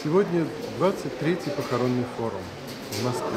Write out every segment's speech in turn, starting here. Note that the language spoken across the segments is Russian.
Сегодня 23-й похоронный форум в Москве.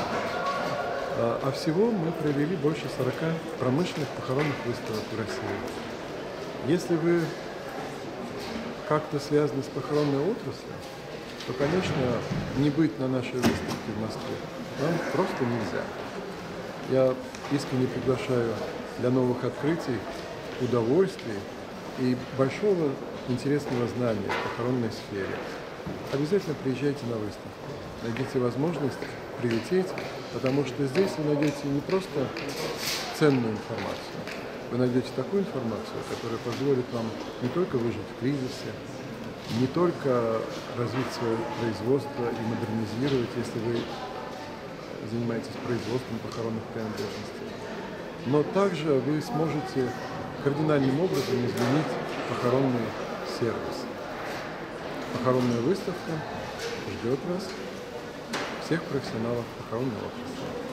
А всего мы провели больше 40 промышленных похоронных выставок в России. Если вы как-то связаны с похоронной отраслью, то, конечно, не быть на нашей выставке в Москве вам просто нельзя. Я искренне приглашаю для новых открытий, удовольствий и большого интересного знания в похоронной сфере. Обязательно приезжайте на выставку, найдите возможность прилететь, потому что здесь вы найдете не просто ценную информацию, вы найдете такую информацию, которая позволит вам не только выжить в кризисе, не только развить свое производство и модернизировать, если вы занимаетесь производством похоронных принадлежностей, но также вы сможете кардинальным образом изменить похоронный сервис. Похоронная выставка ждет вас, всех профессионалов похоронной отрасли.